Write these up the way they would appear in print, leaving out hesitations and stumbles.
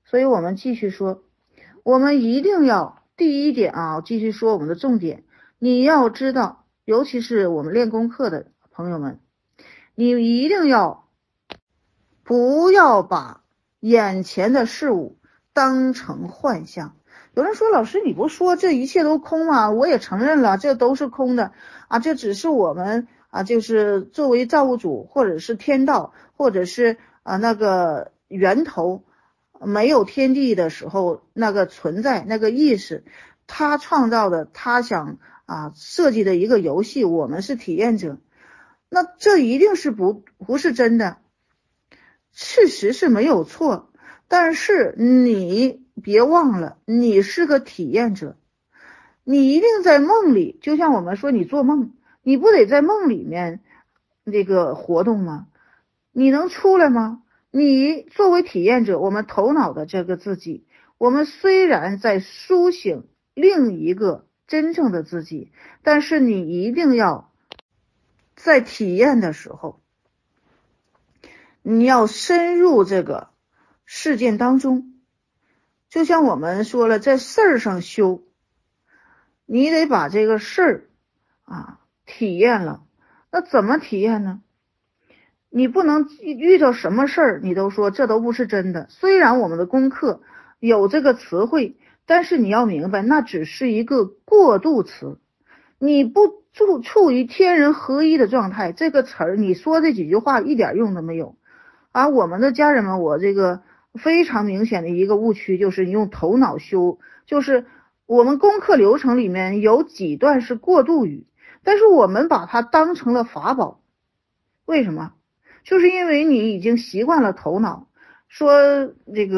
所以我们继续说，我们一定要第一点啊，继续说我们的重点。你要知道，尤其是我们练功课的朋友们，你一定要不要把眼前的事物当成幻象。有人说，老师你不说这一切都空吗？我也承认了，这都是空的啊，这只是我们啊，就是作为造物主或者是天道或者是那个源头没有天地的时候那个存在那个意识，他创造的，他想设计的一个游戏，我们是体验者，那这一定是不是真的。事实是没有错，但是你别忘了，你是个体验者，你一定在梦里，就像我们说你做梦，你不得在梦里面这个活动吗？你能出来吗？你作为体验者，我们头脑的这个自己，我们虽然在苏醒另一个真正的自己，但是你一定要在体验的时候，你要深入这个事件当中，就像我们说了，在事儿上修，你得把这个事儿体验了。那怎么体验呢？你不能遇到什么事儿你都说这都不是真的。虽然我们的功课有这个词汇，但是你要明白，那只是一个过渡词。你不处于天人合一的状态，这个词儿你说这几句话一点用都没有。我们的家人们，我这个非常明显的一个误区就是你用头脑修，就是我们功课流程里面有几段是过渡语，但是我们把它当成了法宝。为什么？就是因为你已经习惯了头脑说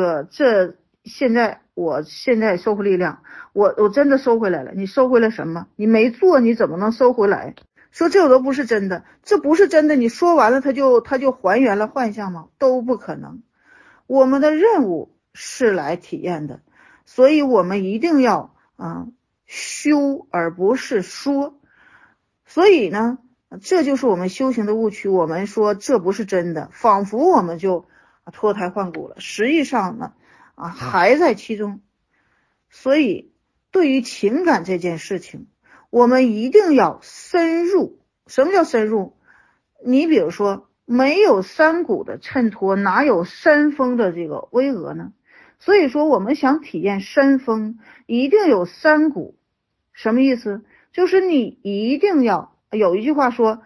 我现在收回力量，我真的收回来了。你收回来什么？你没做，你怎么能收回来？说这都不是真的，这不是真的，你说完了它就还原了幻象吗？都不可能。我们的任务是来体验的，所以我们一定要修而不是说。所以呢，这就是我们修行的误区。我们说这不是真的，仿佛我们就脱胎换骨了，实际上呢还在其中。所以对于情感这件事情，我们一定要深入。什么叫深入？你比如说，没有山谷的衬托，哪有山峰的这个巍峨呢？所以说我们想体验山峰，一定有山谷。什么意思？就是你一定要有一句话说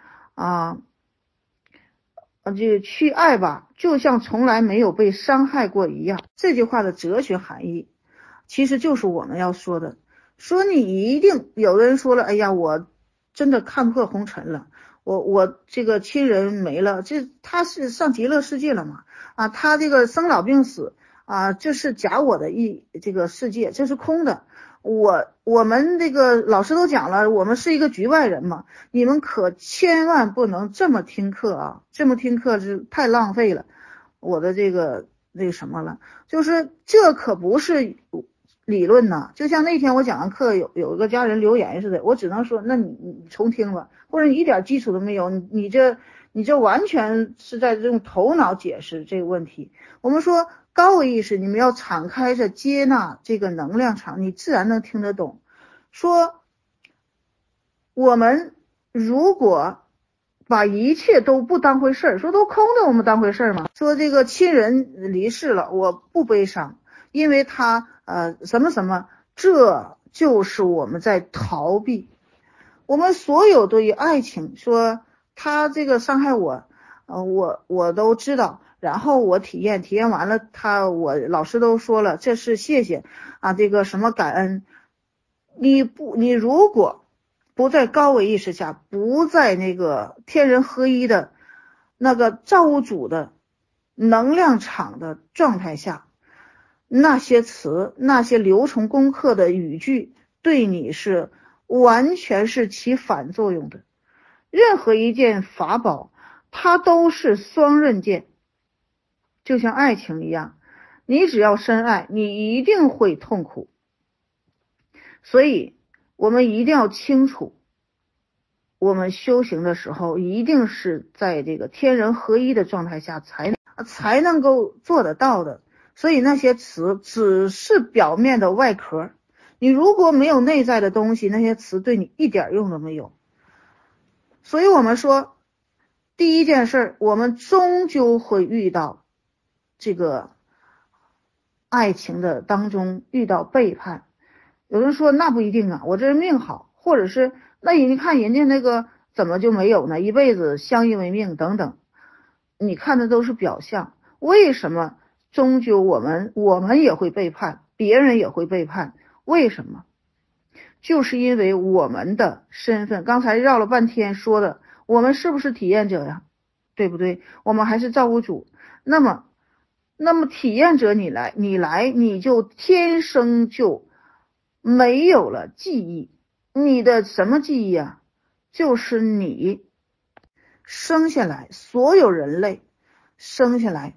这个去爱吧，就像从来没有被伤害过一样。这句话的哲学含义其实就是我们要说的，说你一定，有的人说了，哎呀，我真的看破红尘了，我这个亲人没了，他是上极乐世界了嘛？他这个生老病死这是假我的这个世界，这是空的。我们这个老师都讲了，我们是一个局外人嘛，你们可千万不能这么听课这么听课是太浪费了我的这个什么了，就是这可不是理论呐。就像那天我讲完课，有一个家人留言似的，我只能说那你重听吧，或者你一点基础都没有，你这完全是在用头脑解释这个问题。我们说高维意识，你们要敞开着接纳这个能量场，你自然能听得懂。说我们如果把一切都不当回事儿，说都空的，我们当回事儿吗？说这个亲人离世了，我不悲伤，因为他什么什么，这就是我们在逃避。我们所有对于爱情，说他这个伤害我我都知道，然后我体验完了，我老师都说了，这是谢谢这个什么感恩。你如果不在高维意识下，不在那个天人合一的那个造物主的能量场的状态下，那些词，那些流程功课的语句对你是完全是起反作用的。任何一件法宝它都是双刃剑，就像爱情一样，你只要深爱，你一定会痛苦。所以我们一定要清楚，我们修行的时候一定是在这个天人合一的状态下才能够做得到的。 所以那些词只是表面的外壳，你如果没有内在的东西，那些词对你一点用都没有。所以我们说第一件事，我们终究会遇到这个爱情的当中遇到背叛。有人说那不一定啊，我这人命好，或者是那你看人家那个怎么就没有呢，一辈子相依为命等等，你看的都是表象。为什么终究我们也会背叛，别人也会背叛？为什么？就是因为我们的身份，刚才绕了半天说的，我们是不是体验者呀？对不对？我们还是造物主。那么体验者你就天生就没有了记忆。你的什么记忆啊？就是你生下来，所有人类生下来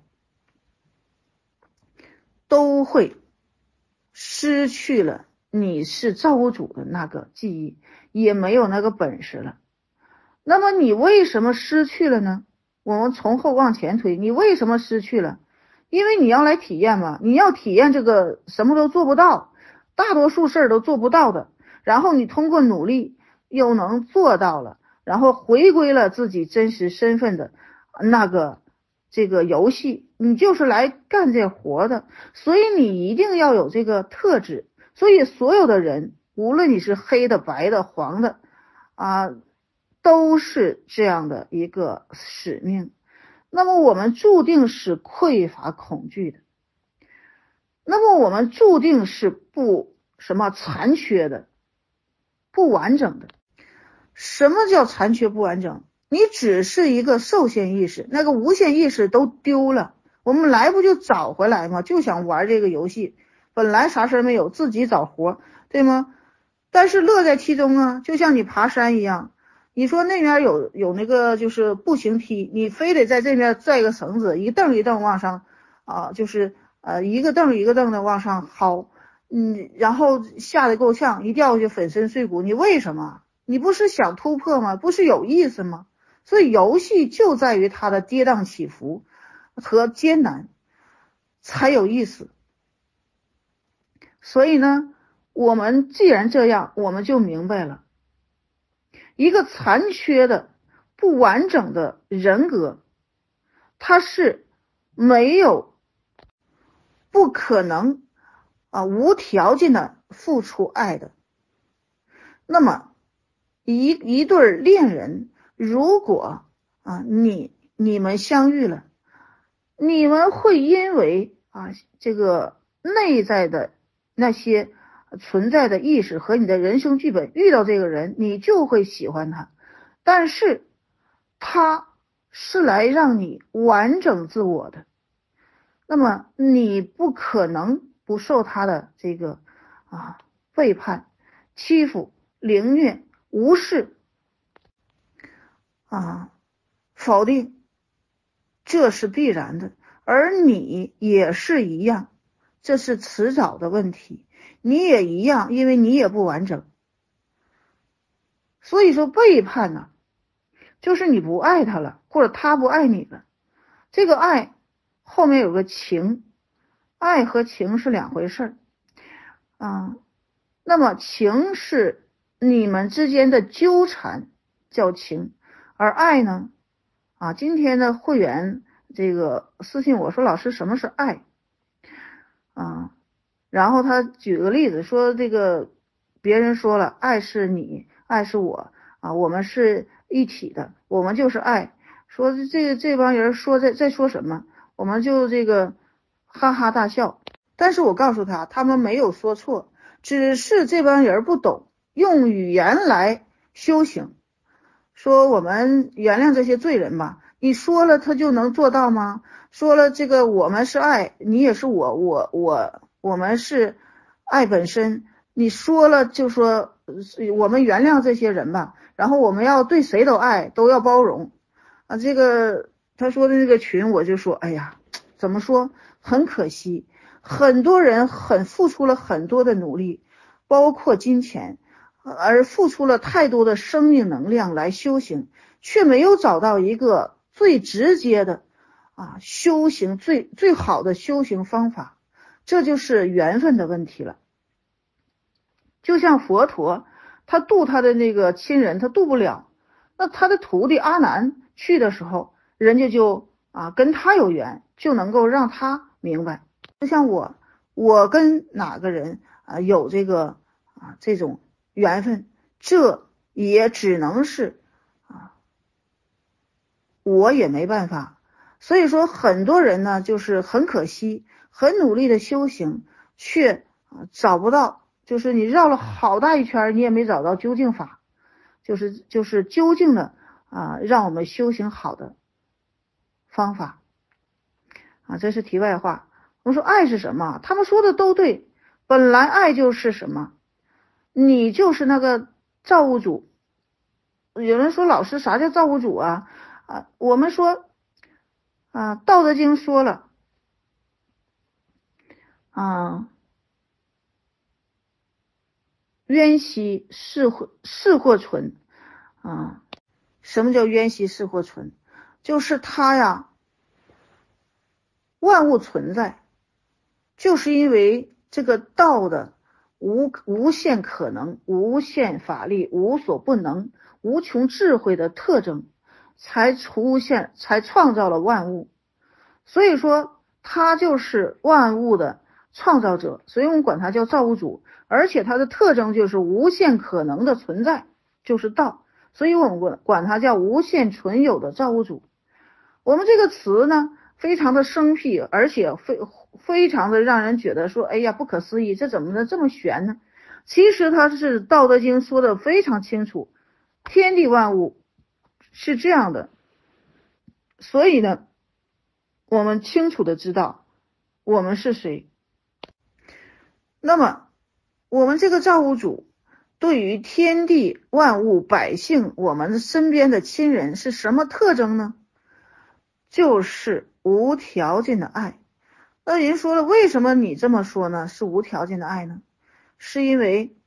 都会失去了你是造物主的那个记忆，也没有那个本事了。那么你为什么失去了呢？我们从后往前推，你为什么失去了？因为你要来体验嘛，你要体验这个什么都做不到，大多数事儿都做不到的，然后你通过努力又能做到了，然后回归了自己真实身份的那个这个游戏，你就是来干这活的，所以你一定要有这个特质。所以所有的人，无论你是黑的、白的、黄的啊，都是这样的一个使命。那么我们注定是匮乏恐惧的，那么我们注定是残缺的、不完整的。什么叫残缺不完整？你只是一个受限意识，那个无限意识都丢了，我们来不就找回来吗？就想玩这个游戏，本来啥事没有，自己找活，对吗？但是乐在其中啊，就像你爬山一样，你说那边有那个就是步行梯，你非得在这边拽个绳子，一蹬一蹬往上就是一个蹬一个蹬的往上薅，然后吓得够呛，一掉下去粉身碎骨，你为什么？你不是想突破吗？不是有意思吗？所以游戏就在于它的跌宕起伏和艰难才有意思。所以呢，我们既然这样，我们就明白了，一个残缺的不完整的人格，它是没有不可能无条件的付出爱的。那么一对恋人，如果你们相遇了，你们会因为这个内在的那些存在的意识和你的人生剧本，遇到这个人你就会喜欢他，但是他是来让你完整自我的，那么你不可能不受他的这个背叛、欺负、凌虐、无视否定，这是必然的。而你也是一样，这是迟早的问题，你也一样，因为你也不完整。所以说背叛呢，就是你不爱他了，或者他不爱你了。这个爱后面有个情，爱和情是两回事那么情是你们之间的纠缠叫情，而爱呢今天的会员这个私信我说，老师什么是爱然后他举个例子说，这个别人说了，爱是你，爱是我我们是一体的，我们就是爱。说这帮人说在说什么，我们就这个哈哈大笑。但是我告诉他们没有说错，只是这帮人不懂用语言来修行。说我们原谅这些罪人吧，你说了他就能做到吗？说了这个我们是爱，你也是我们是爱本身，你说了就说我们原谅这些人吧，然后我们要对谁都爱，都要包容这个他说的那个群，我就说哎呀，怎么说，很可惜，很多人付出了很多的努力，包括金钱，而付出了太多的生命能量来修行，却没有找到一个最直接的修行最好的修行方法，这就是缘分的问题了。就像佛陀，他度他的那个亲人，他度不了，那他的徒弟阿难去的时候，人家就跟他有缘，就能够让他明白。就像我跟哪个人有这种缘分，这也只能是我也没办法。所以说很多人呢，就是很可惜，很努力的修行，却找不到，就是你绕了好大一圈，你也没找到究竟法，就是究竟的让我们修行好的方法这是题外话。我说爱是什么？他们说的都对，本来爱就是什么？你就是那个造物主。有人说老师啥叫造物主我们说道德经说了冤兮事或存什么叫冤兮事或存？就是它呀，万物存在，就是因为这个道的无限可能、无限法力、无所不能、无穷智慧的特征，才创造了万物。所以说他就是万物的创造者，所以我们管他叫造物主，而且它的特征就是无限可能的存在，就是道，所以我们管他叫无限存有的造物主。我们这个词呢非常的生僻，而且非常的让人觉得说哎呀不可思议，这怎么能这么玄呢？其实它是道德经说的非常清楚，天地万物是这样的。所以呢我们清楚的知道我们是谁。那么我们这个造物主对于天地万物百姓，我们身边的亲人是什么特征呢？就是无条件的爱。那人说了，为什么你这么说呢？是无条件的爱呢？是因为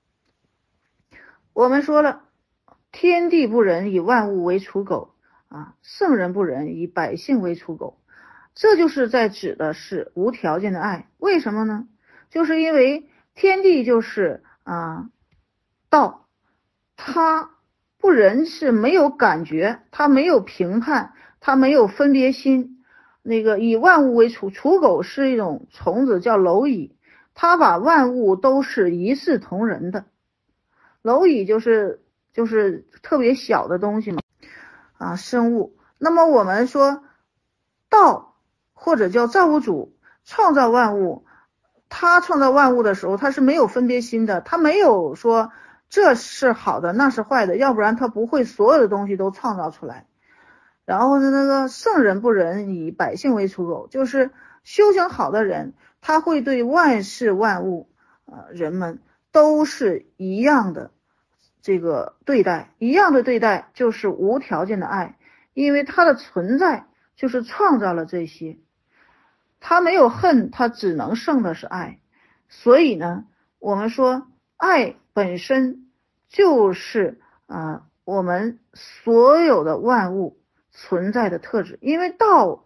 我们说了，天地不仁，以万物为刍狗圣人不仁，以百姓为刍狗。这就是在指的是无条件的爱。为什么呢？就是因为天地就是道，它不仁是没有感觉，它没有评判，它没有分别心。以万物为刍狗是一种虫子叫蝼蚁，它把万物都是一视同仁的。蝼蚁就是特别小的东西嘛生物。那么我们说道或者叫造物主创造万物，他创造万物的时候他是没有分别心的，他没有说这是好的那是坏的，要不然他不会所有的东西都创造出来。然后呢，那个圣人不仁，以百姓为刍狗，就是修行好的人，他会对万事万物人们都是一样的这个对待，一样的对待就是无条件的爱，因为他的存在就是创造了这些，他没有恨，他只能剩的是爱。所以呢，我们说爱本身就是我们所有的万物存在的特质。因为道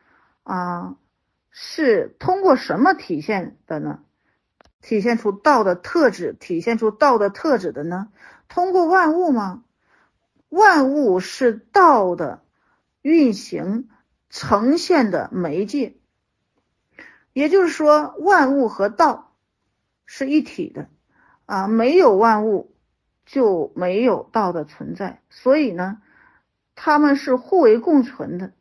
是通过什么体现的呢？体现出道的特质，体现出道的特质的呢？通过万物吗？万物是道的运行呈现的媒介，也就是说万物和道是一体的没有万物就没有道的存在，所以呢他们是互为共存的。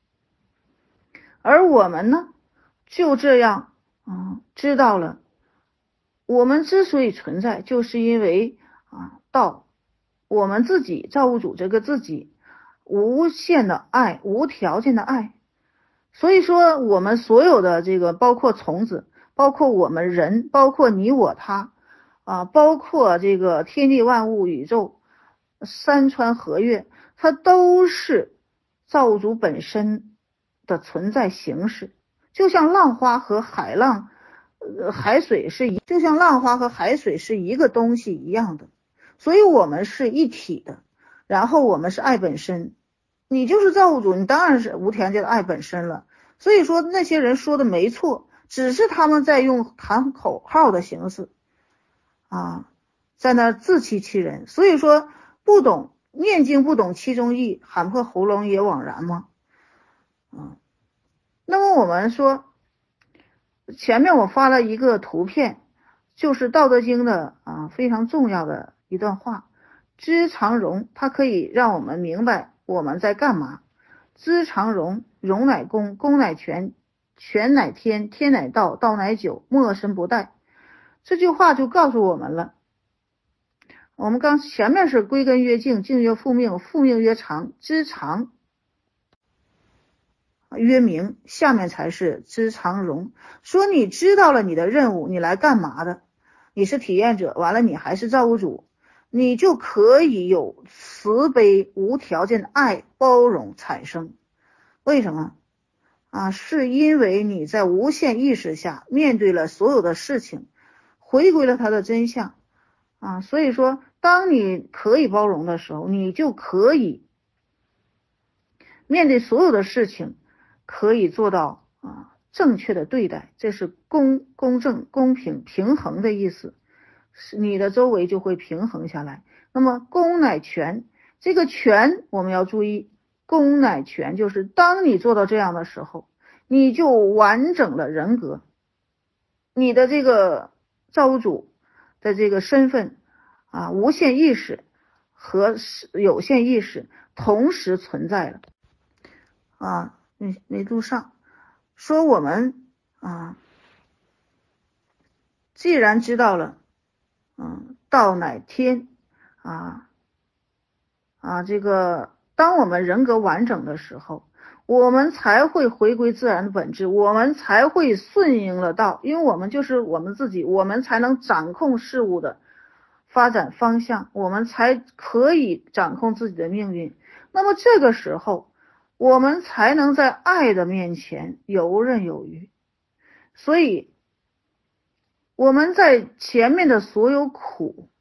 而我们呢就这样知道了，我们之所以存在，就是因为道，我们自己造物主这个自己无限的爱，无条件的爱。所以说我们所有的这个包括虫子，包括我们人，包括你我他包括这个天地万物宇宙山川河岳，它都是造物主本身的存在形式。就像浪花和海浪海水就像浪花和海水是一个东西一样的，所以我们是一体的，然后我们是爱本身， 你就是造物主，你当然是无条件的爱本身了。所以说那些人说的没错，只是他们在用喊口号的形式在那自欺欺人。所以说不懂念经不懂其中意，喊破喉咙也枉然吗？那么我们说前面我发了一个图片，就是道德经的非常重要的一段话，知常容，它可以让我们明白我们在干嘛。知常容，容乃公，公乃全，全乃天，天乃道，道乃久，莫身不殆。这句话就告诉我们了，我们刚前面是归根曰静，静曰复命，复命曰常，知常曰明，下面才是知常容。说你知道了你的任务，你来干嘛的？你是体验者，完了你还是造物主，你就可以有慈悲无条件的爱包容产生。为什么是因为你在无限意识下面对了所有的事情，回归了它的真相所以说当你可以包容的时候，你就可以面对所有的事情，可以做到正确的对待，这是公正公平平衡的意思，你的周围就会平衡下来。那么公乃全，这个全我们要注意，公乃全就是当你做到这样的时候，你就完整了人格，你的这个造物主的这个身份无限意识和有限意识同时存在了没录上。说我们既然知道了道乃天这个当我们人格完整的时候，我们才会回归自然的本质，我们才会顺应了道，因为我们就是我们自己，我们才能掌控事物的发展方向，我们才可以掌控自己的命运。那么这个时候我们才能在爱的面前游刃有余。所以我们在前面的所有苦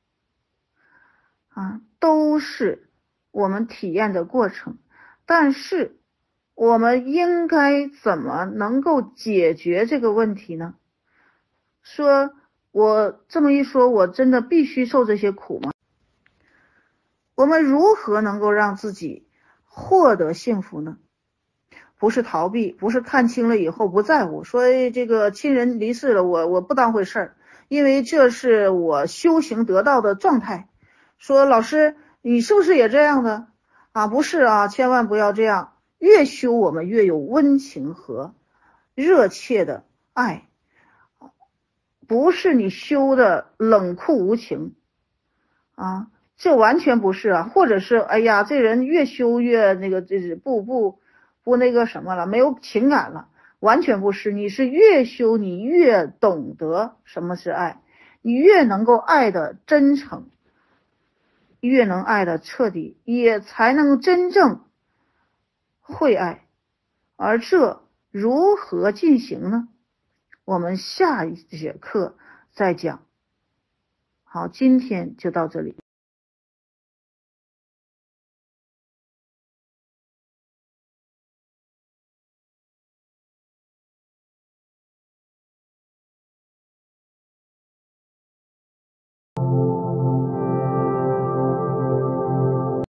都是我们体验的过程，但是我们应该怎么能够解决这个问题呢？说我这么一说，我真的必须受这些苦吗？我们如何能够让自己获得幸福呢？不是逃避，不是看清了以后不在乎，说这个亲人离世了，我不当回事儿，因为这是我修行得到的状态。说老师你是不是也这样的不是千万不要这样，越修我们越有温情和热切的爱，不是你修的冷酷无情这完全不是或者是哎呀这人越修越那个就是不那个什么了，没有情感了，完全不是，你是越修你越懂得什么是爱，你越能够爱的真诚，越能爱的彻底，也才能真正会爱。而这如何进行呢？我们下一节课再讲。好，今天就到这里。